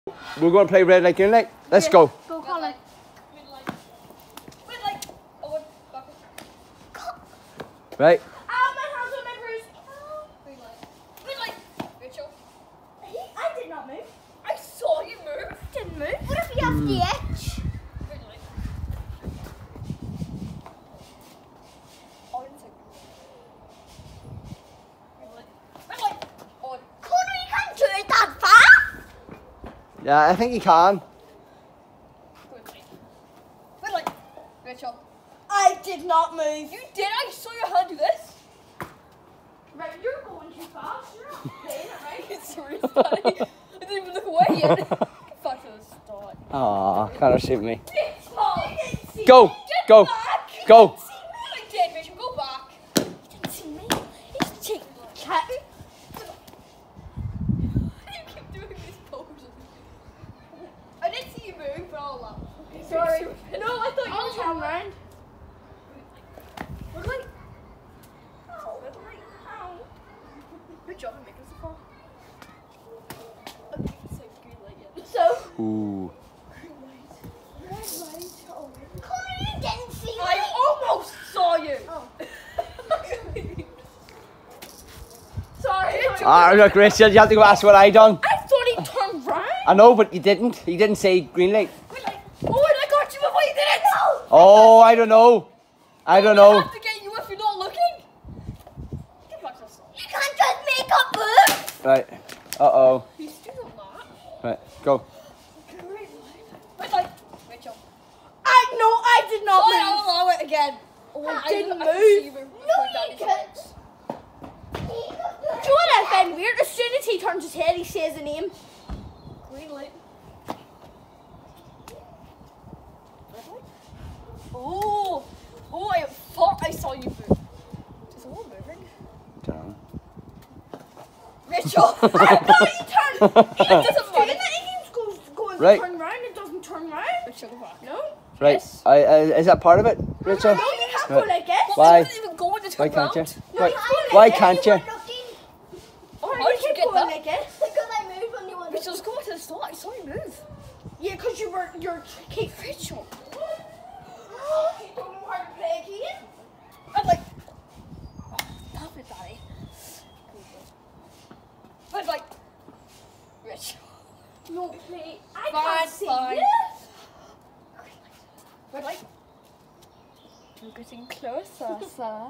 We're going to play red light, green light. Let's go. Go, Colin. Right. Ow, my hands on my bruise. Green light. Rachel. I did not move. I saw you move. Didn't move. What if you have the edge? Green light. Orange. Green light. Red light. On. Connor, you can't do it that fast. Yeah, I think you can. Green light. Red light. Rachel. I did not move. You did? I saw your hand do this. Right, you're going too fast. You're not playing it, right? It's so funny. I didn't even look away yet. Get back to the start. Aw, Connor shoot me. Get Go, Get go, back. go. You didn't see me. I did, Rachel. Go back. You didn't see me. He's cheating. Chatting. You keep doing these poses. I didn't see you move, but I'll laugh. Sorry. No, I thought you were turning around. Red light. Ow. Red light. Ow. Good job in making us a fall. Okay, so green light yet. So. Ooh. Green light. Red light. Oh. Connor, you didn't see me. I almost saw you. Oh. Sorry. Look, Richard, you have to go ask what I done. I thought he turned round. I know, but you didn't. He didn't say green light. Green light. Oh, and I got you before you did it. No. Oh, I don't know. I don't I know. have to get you if you're not looking. Get back to the side. You can't just make up move. Right. Uh-oh. He's still not. Right, go. Green light. Red light. Rachel. I did not move. I'll allow it again. Oh, I didn't move. No, you can't. Do you want to find weird? As soon as he turns his head, he says a name. Green light. Red light. Oh, I thought I saw you move. Is someone moving? Don't know. Rachel, I thought you turned. It doesn't matter. It goes going Right. to turn round. It doesn't turn round. Rachel, go back. No. Right. Yes. Is that part of it, Richard? No, you can't Right. go like this. Why? It wasn't even going to turn Why can't you? round. Why, you can't. why can't you? Oh, how did you get that? Like it? Because I moved when you wanted. Rachel, just go back to the start. I saw you move. Yeah, because you're Kate Rachel. You don't know how to play again? I'm like, oh, stop it, Daddy. I'm like, Rachel. No, play. I can't see you. Red light. You're getting closer, sir.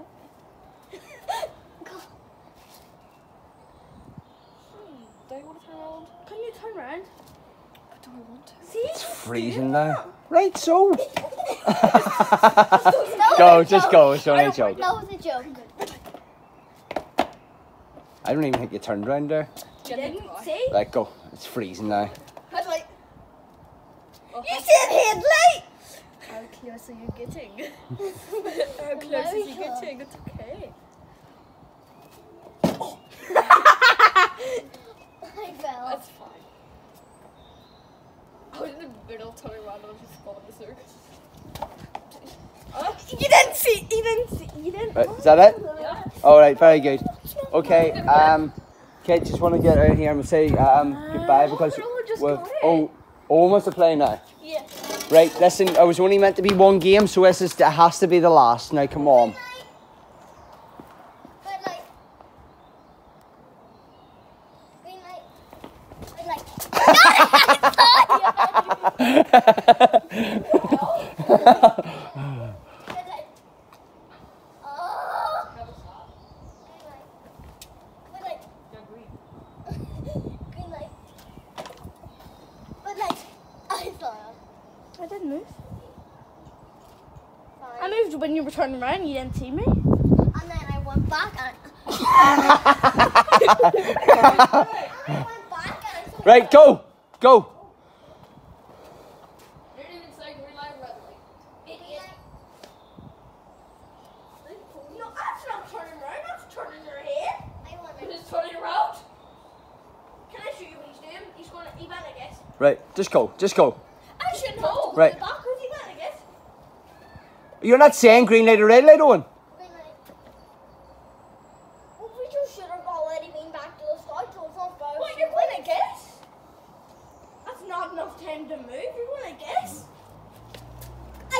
Do I want to turn around? Can you turn around? Do I want to? See? It's freezing now. Right, so. Go, just go. It's only a joke. That was a joke. I don't even think you turned around there. You didn't see? Right, go. It's freezing now. Headlight. You said headlight! How close are you getting? How close is he getting? It's okay. I fell. That's fine. I was in the middle turning around and I was just falling the circus. You didn't see. You didn't. Right, is that it? Yeah. All right, very good. Okay, Kate, just want to get out here and say goodbye because we're almost to play now. Yeah. Right, listen, it was only meant to be one game, so it has to be the last. Now, come on. Red light. Green light. Red light. I didn't move. I moved when you were turning around. You didn't see me. And then I went back and Right, go. Go. You didn't even say green light, red light. Idiot. No, that's not turning around. That's turning your head. It is turning around. Can I show you what he's doing? He's going to even, I guess. Right, just go. Just go. I should know. Right. Backwards even, I guess. You're not saying green light or red light, Owen? Green light. Well, we just should have already been back to the start, so it's not bad. What, you're going to guess? That's had enough time to move. You want to guess? I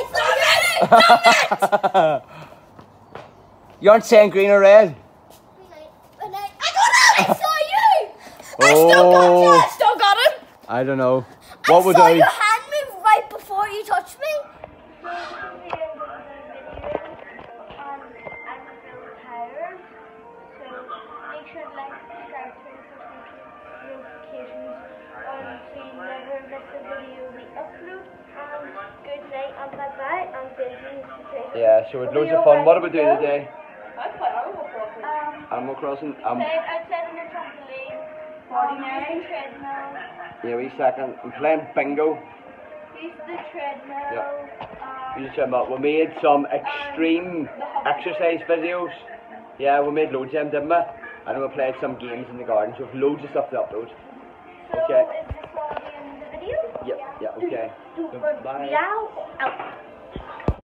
saw you! You aren't saying green or red? I got it! I saw you! Oh. I still got him! I don't know. What would I saw I? your hand move right before you touched me. Yeah, so it's loads of fun. What are we doing today? I play Animal Crossing. Animal Crossing. Outside on the trampoline. 49 treadmill. Yeah, wait a second. I'm playing bingo. Use the treadmill. Yeah. We made some extreme exercise videos. Yeah, we made loads of them, didn't we? And we played some games in the garden, so we have loads of stuff to upload. So Okay. is this all the end of the video? Yeah, okay. Bye.